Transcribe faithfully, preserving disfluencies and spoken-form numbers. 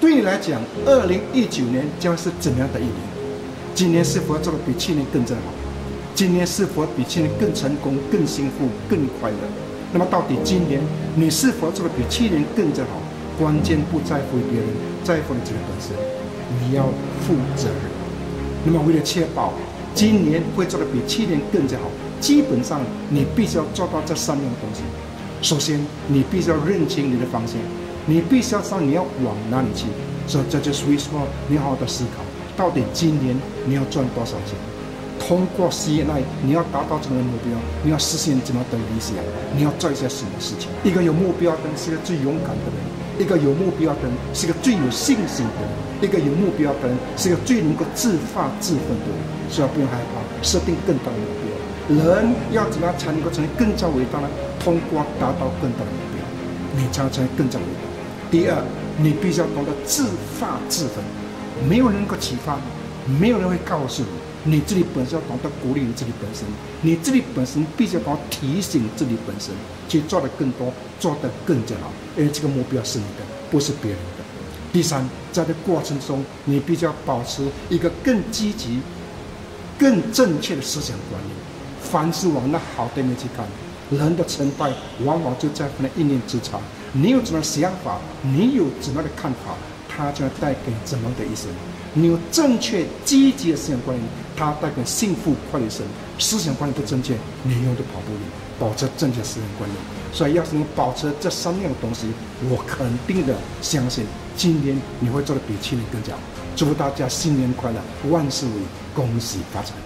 对你来讲，二零一九年将是怎样的一年？今年是否做得比去年更加好？今年是否比去年更成功、更幸福、更快乐？那么到底今年你是否做得比去年更加好？关键不在乎别人，在乎你自己本身，你要负责任。那么为了确保今年会做得比去年更加好，基本上你必须要做到这三样东西。首先，你必须要认清你的方向，你必须要知道你要往哪里去。所以这就是为什么你好好的思考，到底今年你要赚多少钱？通过 C N I， 你要达到这个目标，你要实现怎么的理想，你要做一些什么事情？一个有目标的人是个最勇敢的人，一个有目标的人是个最有信心的人，一个有目标的人是个最能够自发自奋的人。所以不用害怕，设定更大的目标。人要怎么样才能够成为更加伟大呢？通过达到更大的目标，你才能成为更加伟大。第二，你必须要懂得自发自奋，没有人能够启发你，没有人会告诉你。你自己本身要懂得鼓励你自己本身，你自己本身必须要懂得提醒自己本身，去做得更多，做得更加好，因为这个目标是你的，不是别人的。第三，在这过程中，你必须要保持一个更积极、更正确的思想观念，凡事往那好的面去看。人的成败往往就在乎那一念之差，你有怎么样的想法，你有怎么样的看法，它将带给怎么样的一生。你有正确积极的思想观念，它带给幸福快乐一生。思想观念不正确，你永远都跑不赢。保持正确思想观念，所以要是你保持这三样东西，我肯定的相信，今年你会做得比去年更加好。祝福大家新年快乐，万事如意，恭喜发财！